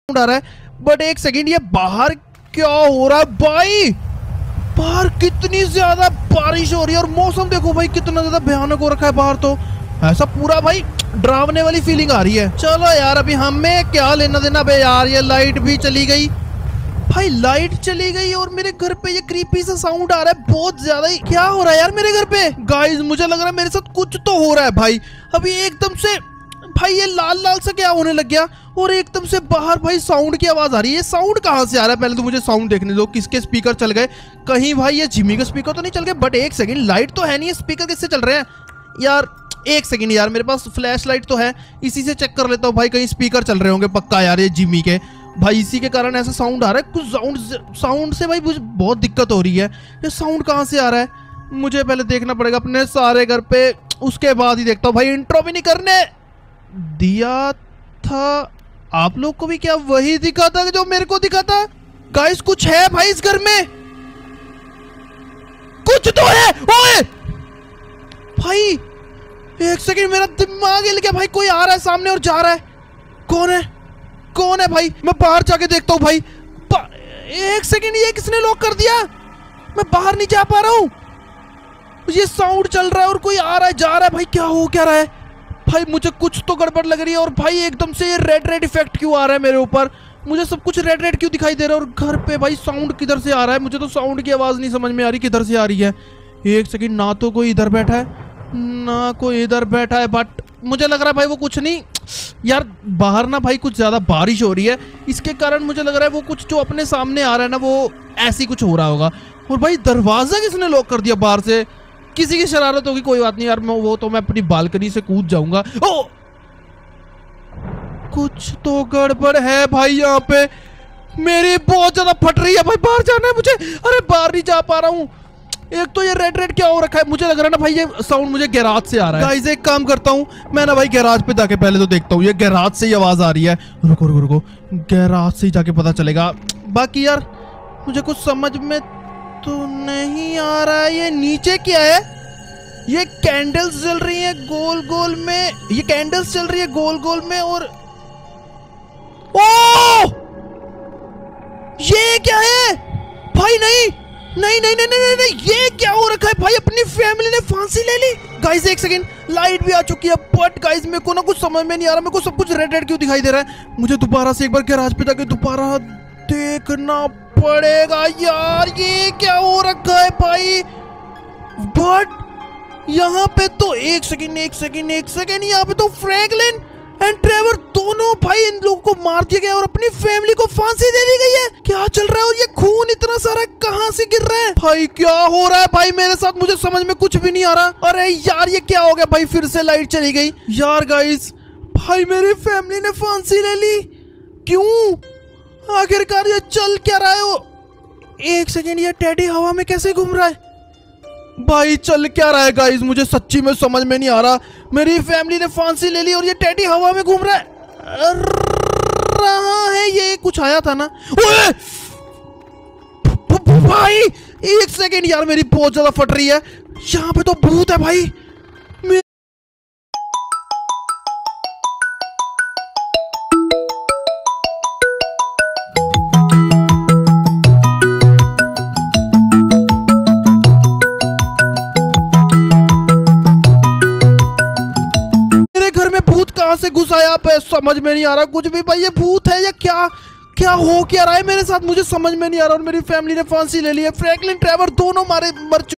आ रहा है। बट एक सेकंड, ये बाहर क्या हो रहा है भाई? बाहर कितनी ज्यादा बारिश हो रही है और मौसम देखो भाई कितना ज्यादा भयानक हो रखा है बाहर। तो ऐसा पूरा भाई डरावने वाली फीलिंग आ रही है। चलो यार अभी हमें क्या लेना देना बे यार। ये लाइट भी चली गई भाई, लाइट चली गई और मेरे घर पे ये क्रीपी सा साउंड आ रहा है बहुत ज्यादा ही। क्या हो रहा है यार मेरे घर पे? गाइस मुझे लग रहा है मेरे साथ कुछ तो हो रहा है भाई। अभी एकदम से भाई ये लाल लाल सा क्या होने लग गया और एकदम से बाहर भाई साउंड की आवाज आ रही है। ये साउंड कहाँ से आ रहा है? पहले तो मुझे साउंड देखने दो, किसके स्पीकर चल गए? कहीं भाई ये जिमी के स्पीकर तो नहीं चल गए? बट एक सेकंड, लाइट तो है नहीं, स्पीकर किससे चल रहे हैं यार? एक सेकंड यार, मेरे पास फ्लैश लाइट तो है, इसी से चेक कर लेता हूँ भाई, कहीं स्पीकर चल रहे होंगे पक्का यार ये जिमी के। भाई इसी के कारण ऐसा साउंड आ रहा है। कुछ साउंड से भाई मुझे बहुत दिक्कत हो रही है। ये साउंड कहाँ से आ रहा है? मुझे पहले देखना पड़ेगा अपने सारे घर पे, उसके बाद ही देखता हूँ भाई। इंट्रो भी नहीं करने दिया था आप लोग को भी, क्या वही दिखा था जो मेरे को दिखा था? गाइस कुछ है भाई इस घर में, कुछ तो है। ओए भाई एक सेकंड, मेरा दिमाग हिल गया भाई। कोई आ रहा है सामने और जा रहा है। कौन है? कौन है भाई? मैं बाहर जाके देखता हूँ भाई। एक सेकंड, ये किसने लॉक कर दिया? मैं बाहर नहीं जा पा रहा हूँ। ये साउंड चल रहा है और कोई आ रहा है जा रहा है भाई। क्या हो क्या रहा है भाई? मुझे कुछ तो गड़बड़ लग रही है। और भाई एकदम से ये रेड रेड इफेक्ट क्यों आ रहा है मेरे ऊपर? मुझे सब कुछ रेड रेड क्यों दिखाई दे रहा है? और घर पे भाई साउंड किधर से आ रहा है? मुझे तो साउंड की आवाज नहीं समझ में आ रही किधर से आ रही है। एक सेकंड, ना तो कोई इधर बैठा है ना कोई इधर बैठा है। बट मुझे लग रहा है भाई वो कुछ नहीं यार, बाहर ना भाई कुछ ज्यादा बारिश हो रही है, इसके कारण मुझे लग रहा है वो कुछ जो अपने सामने आ रहा है ना वो ऐसी कुछ हो रहा होगा। और भाई दरवाजा किसने लॉक कर दिया बाहर से? किसी की शरारत होगी, कोई बात नहीं यार, मैं अपनी बालकनी से कूद जाऊंगा। ओ कुछ तो गड़बड़ है भाई यहाँ पे। मेरी बहुत ज्यादा फट रही है भाई, बाहर जाना है मुझे। अरे बाहर नहीं जा पा रहा हूँ। एक तो ये रेड रेड क्या हो रखा है? मुझे लग रहा है ना भाई ये साउंड मुझे गैराज से आ रहा है। गाइस एक काम करता हूँ मैं ना भाई, गैराज पे जाके पहले तो देखता हूँ ये गैराज से ही आवाज आ रही है। रुको रुको रुको, गैराज से ही जाके पता चलेगा। बाकी यार मुझे कुछ समझ में तो नहीं आ रहा है। ये नीचे क्या है? ये कैंडल्स जल रही हैं गोल गोल में, ये कैंडल्स चल रही है गोल गोल में। और ओ ये क्या है भाई? नहीं नहीं नहीं नहीं नहीं नहीं, ये क्या हो रखा है भाई? अपनी फैमिली ने फांसी ले ली। गाइस एक सेकंड, लाइट भी आ चुकी है। बट गाइस मेरे को ना कुछ समझ में नहीं आ रहा, मेरे को सब कुछ रेड रेड क्यों दिखाई दे रहा है? मुझे दोबारा से एक बार गैराज पे जाके दोबारा देखना पड़ेगा यार, ये क्या हो रखा है भाई? बट यहाँ पे तो एक सेकंड, यहाँ पे तो फ्रैंकलिन एंड ट्रेवर दोनों भाई, इन लोगों को मार दिया गया और अपनी फैमिली को फांसी दे दी गई है। क्या चल रहा है? और ये खून इतना सारा कहाँ से गिर रहा है भाई? क्या हो रहा है भाई मेरे साथ? मुझे समझ में कुछ भी नहीं आ रहा। अरे यार ये क्या हो गया भाई? फिर से लाइट चली गई यार। गाइस भाई मेरी फैमिली ने फांसी ले ली। क्यों? आखिरकार ये चल क्या रहा है? एक सेकेंड, ये टेडी हवा में कैसे घूम रहा है भाई? चल क्या रहा है गाइस? मुझे सच्ची में समझ में नहीं आ रहा। मेरी फैमिली ने फांसी ले ली और ये टेडी हवा में घूम रहा है। ये कुछ आया था ना? ओए भाई एक सेकेंड यार, मेरी बहुत ज्यादा फट रही है। यहाँ पे तो भूत है भाई। से घुस आया पे, समझ में नहीं आ रहा कुछ भी भाई। ये भूत है या क्या? क्या हो क्या रहा है मेरे साथ? मुझे समझ में नहीं आ रहा। और मेरी फैमिली ने फांसी ले ली है। फ्रैंकलिन ट्रेवर दोनों मर